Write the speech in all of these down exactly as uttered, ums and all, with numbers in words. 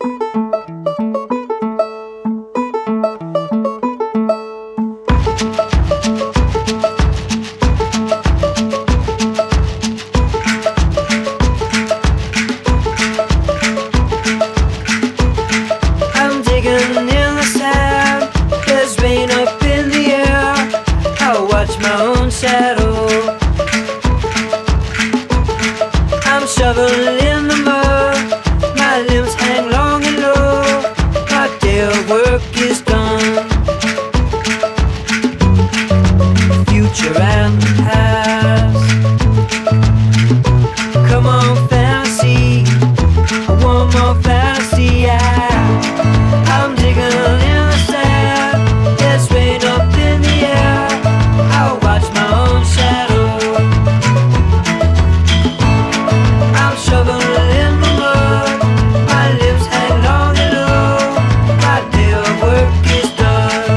I'm digging in the sand, there's rain up in the air. I watch my own shadow. I'm shoveling in the mud, my limbs hang long and low. My day of work is done. Future and past, come on fantasy, one more fantasy, yeah. I'm digging in the sand, there's rain up in the air. I watch my own shadow. I'm shoveling in the mud, my lips hang long and low. My day of work is done.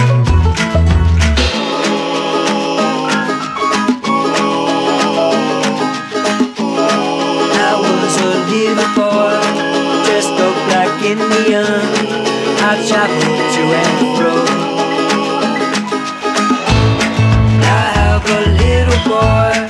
I was a little boy, dressed up like Indian. I traveled to and fro. I have a little boy